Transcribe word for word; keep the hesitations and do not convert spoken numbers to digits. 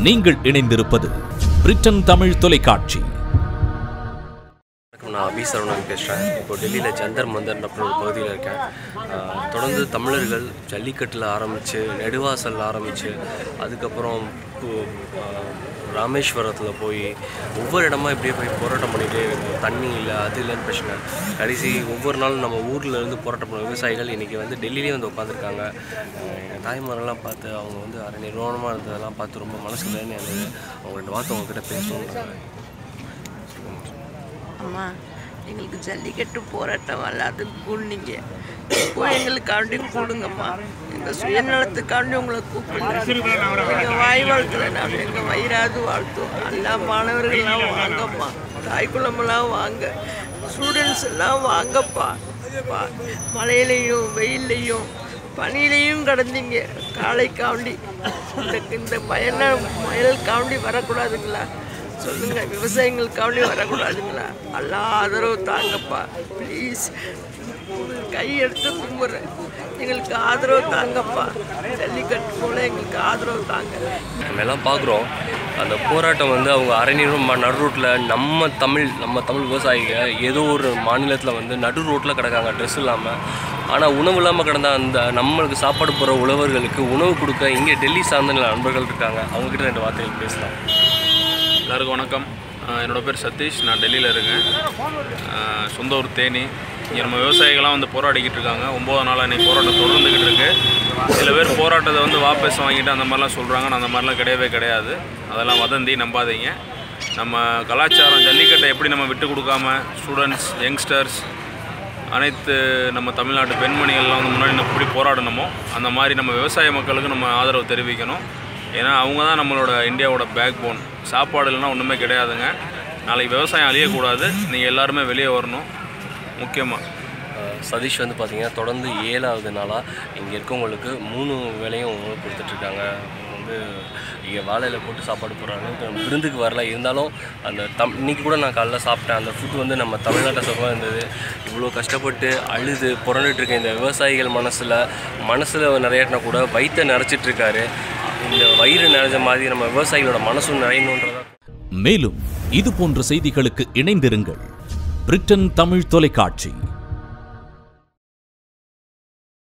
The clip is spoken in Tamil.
நீங்கள் இணைந்திருப்பது பிரிட்டன் தமிழ் தொலைக்காட்சி. நான் அபி சரவணன் பேசுகிறேன். இப்போ டெல்லியில் ஜந்தர் மந்தர் அப்படின்ற ஒரு பகுதியில் இருக்கேன். தொடர்ந்து தமிழர்கள் ஜல்லிக்கட்டில் ஆரம்பித்து நெடுவாசலில் ஆரம்பித்து அதுக்கப்புறம் ராமேஸ்வரத்தில் போய் ஒவ்வொரு இடமா இப்படியே போய் போராட்டம் பண்ணிகிட்டே இருக்கும். தண்ணி இல்லை, அது இல்லைன்னு பிரச்சனை. கடைசி ஒவ்வொரு நாளும் நம்ம ஊரில் இருந்து போராட்டம் பண்ண விவசாயிகள் இன்றைக்கி வந்து டெல்லியிலே வந்து உட்காந்துருக்காங்க. எங்கள் தாய்மாரெல்லாம் பார்த்து அவங்க வந்து அரை நிர்வாணமாக இருந்ததெல்லாம் பார்த்து ரொம்ப மனசு வேணே இருந்தது. அவங்கள்ட்ட பார்த்து அவங்கக்கிட்ட பேசணும். அம்மா, எங்களுக்கு ஜல்லிக்கட்டு போராட்டம் அல்லாது கூழ்னீங்க, இப்போ எங்களுக்காண்டி கூடுங்கம்மா. எங்கள் சுயநலத்துக்காண்டி உங்களை கூப்பிடுங்க. எங்கள் வாய் வாழ்த்துல நான் எங்கள் வயிறாது வாழ்த்துவோம். எல்லா மாணவர்கள்லாம் வாங்கம்மா, தாய்க்குளமெல்லாம் வாங்க, ஸ்டூடெண்ட்ஸ் எல்லாம் வாங்கப்பா. மழையிலையும் வெயிலையும் பனியிலையும் கடந்தீங்க காலைக்காண்டி. இந்த இந்த மயன மயல் காண்டி வரக்கூடாதுங்களா சொல்லுங்க? விவசாயிகளுக்காண்டி வரக்கூடாதுங்களா? எல்லா ஆதரவு தாங்கப்பா ப்ளீஸ். கை எடுத்து கும்பிட்றேன், எங்களுக்கு ஆதரவு தாங்கப்பா. ஜல்லிக்கட்டு போல எங்களுக்கு ஆதரவு தாங்க. நம்ம எல்லாம் பார்க்குறோம் அந்த போராட்டம் வந்து அவங்க அரைநீரும் நடு ரோட்டில் நம்ம தமிழ் நம்ம தமிழ் விவசாயிகள் ஏதோ ஒரு மாநிலத்தில் வந்து நடு ரோட்டில் கிடக்காங்க ட்ரெஸ் இல்லாமல். ஆனால் உணவு இல்லாமல் கிடந்த அந்த நம்மளுக்கு சாப்பாடு போகிற உழவர்களுக்கு உணவு கொடுக்க இங்கே டெல்லி சார்ந்த நண்பர்கள் இருக்காங்க. அவங்ககிட்ட ரெண்டு வார்த்தைகள் பேசலாம். எல்லாருக்கும் வணக்கம். என்னோடய பேர் சதீஷ். நான் டெல்லியில் இருக்கேன். சொந்த ஊர் தேனி. இங்கே நம்ம விவசாயிகள்லாம் வந்து போராடிக்கிட்டு இருக்காங்க. ஒம்பது நாளாக இன்றைக்கி போராட்டம் தொடர்ந்துக்கிட்டு இருக்குது. சில பேர் போராட்டத்தை வந்து வாபஸ் வாங்கிட்டு அந்த மாதிரிலாம் சொல்கிறாங்க. நான் அந்த மாதிரிலாம் கிடையவே கிடையாது. அதெல்லாம் வதந்தி, நம்பாதீங்க. நம்ம கலாச்சாரம் ஜல்லிக்கட்டை எப்படி நம்ம விட்டு கொடுக்காம ஸ்டூடெண்ட்ஸ், யங்ஸ்டர்ஸ், அனைத்து நம்ம தமிழ்நாட்டு பெண்மணிகள்லாம் வந்து முன்னாடி நம்ம எப்படி போராடணுமோ அந்த மாதிரி நம்ம விவசாய மக்களுக்கு நம்ம ஆதரவு தெரிவிக்கணும். ஏன்னா அவங்க தான் நம்மளோட இந்தியாவோட பேக் போன். சாப்பாடு இல்லைன்னா ஒன்றுமே கிடையாதுங்க. நாளைக்கு விவசாயம் அழியக்கூடாது. நீங்கள் எல்லாருமே வெளியே வரணும். முக்கியமாக சதீஷ் வந்து பார்த்திங்கன்னா தொடர்ந்து ஏழாவது நாளாக இங்கே இருக்கவங்களுக்கு மூணு வேளையும் உணவு கொடுத்துட்ருக்காங்க. வந்து இங்கே வாழையில் போட்டு சாப்பாடு போடுறாங்க. விருந்துக்கு வரல, இருந்தாலும் அந்த தம் இன்றைக்கி கூட நான் காலைல சாப்பிட்டேன். அந்த ஃபுட் வந்து நம்ம தமிழ்நாட்டை சுகமாக இருந்தது. இவ்வளோ கஷ்டப்பட்டு அழுது புரண்டுட்ருக்க இந்த விவசாயிகள் மனசில் மனசில் நிறையாட்டினா கூட வயிற்றை நிறைச்சிட்ருக்காரு. இந்த வயிறு நிறைஞ்ச மாதிரி நம்ம விவசாயிகளோட மனசும் நிறையணுன்றதா. மேலும் இது போன்ற செய்திகளுக்கு இணைந்திருங்கள் பிரிட்டன் தமிழ் தொலைக்காட்சி.